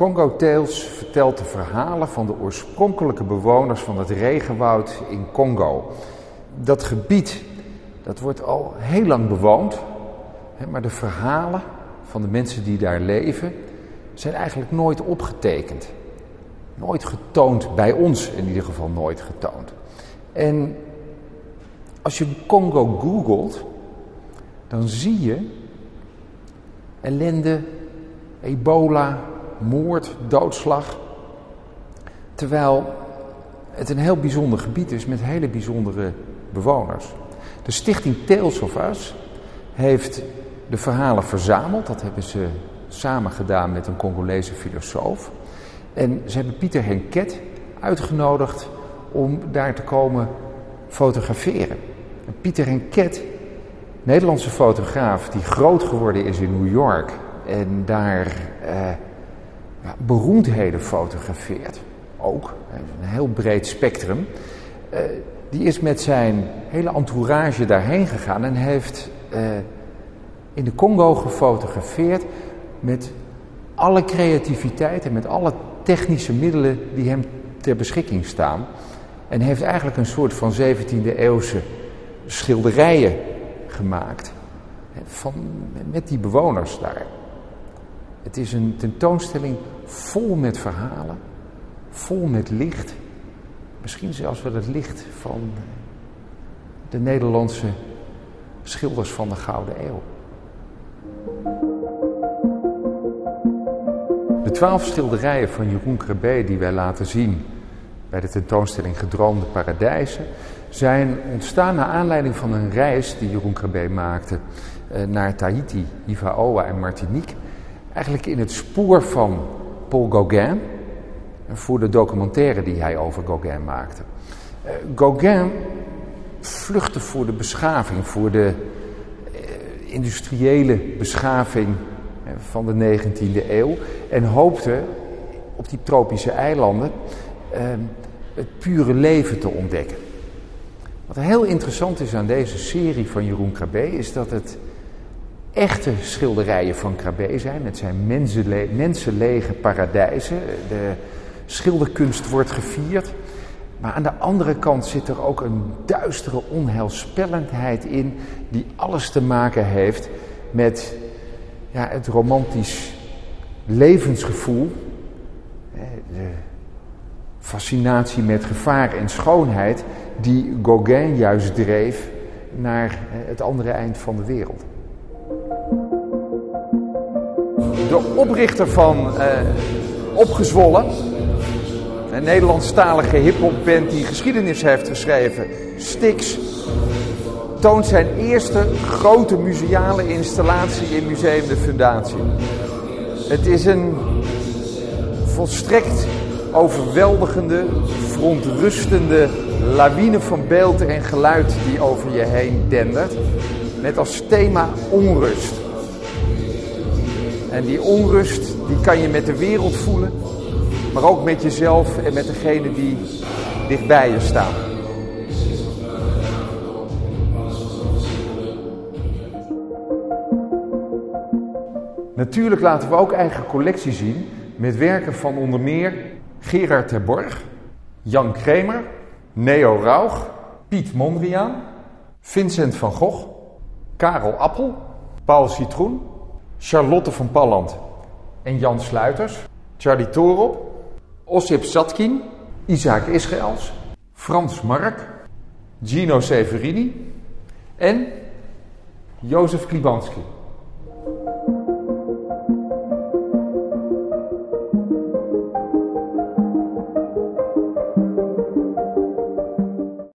Congo Tales vertelt de verhalen van de oorspronkelijke bewoners van het regenwoud in Congo. Dat gebied, dat wordt al heel lang bewoond, maar de verhalen van de mensen die daar leven zijn eigenlijk nooit opgetekend. Nooit getoond, bij ons in ieder geval nooit getoond. En als je Congo googelt, dan zie je ellende, ebola, moord, doodslag. Terwijl het een heel bijzonder gebied is met hele bijzondere bewoners. De stichting Tales of Us heeft de verhalen verzameld. Dat hebben ze samen gedaan met een Congolese filosoof. En ze hebben Pieter Henket uitgenodigd om daar te komen fotograferen. En Pieter Henket, Nederlandse fotograaf die groot geworden is in New York en daar beroemdheden fotografeert, ook, een heel breed spectrum, die is met zijn hele entourage daarheen gegaan en heeft in de Congo gefotografeerd met alle creativiteit en met alle technische middelen die hem ter beschikking staan. En heeft eigenlijk een soort van 17e eeuwse schilderijen gemaakt met die bewoners daar. Het is een tentoonstelling vol met verhalen, vol met licht. Misschien zelfs wel het licht van de Nederlandse schilders van de Gouden Eeuw. De 12 schilderijen van Jeroen Krabbe die wij laten zien bij de tentoonstelling Gedroomde Paradijzen zijn ontstaan naar aanleiding van een reis die Jeroen Krabbe maakte naar Tahiti, Hiva-Oa en Martinique. Eigenlijk in het spoor van Paul Gauguin, voor de documentaire die hij over Gauguin maakte. Gauguin vluchtte voor de beschaving, voor de industriële beschaving van de 19e eeuw en hoopte op die tropische eilanden het pure leven te ontdekken. Wat heel interessant is aan deze serie van Jeroen Krabbe is dat het echte schilderijen van Krabbe zijn met zijn mensenlege paradijzen. De schilderkunst wordt gevierd. Maar aan de andere kant zit er ook een duistere onheilspellendheid in die alles te maken heeft met het romantisch levensgevoel. De fascinatie met gevaar en schoonheid die Gauguin juist dreef naar het andere eind van de wereld. De oprichter van Opgezwollen, een Nederlandstalige hiphopband die geschiedenis heeft geschreven, Styx, toont zijn eerste grote museale installatie in Museum de Fundatie. Het is een volstrekt overweldigende, verontrustende lawine van beeld en geluid die over je heen dendert, met als thema onrust. En die onrust die kan je met de wereld voelen, maar ook met jezelf en met degene die dichtbij je staan. Natuurlijk laten we ook eigen collectie zien met werken van onder meer Gerard ter Borch, Jan Kremer, Neo Rauch, Piet Mondriaan, Vincent van Gogh, Karel Appel, Paul Citroen, Charlotte van Palland en Jan Sluiters, Charlie Torop, Ossip Zadkine, Isaac Israëls, Frans Marc, Gino Severini en Jozef Klibanski.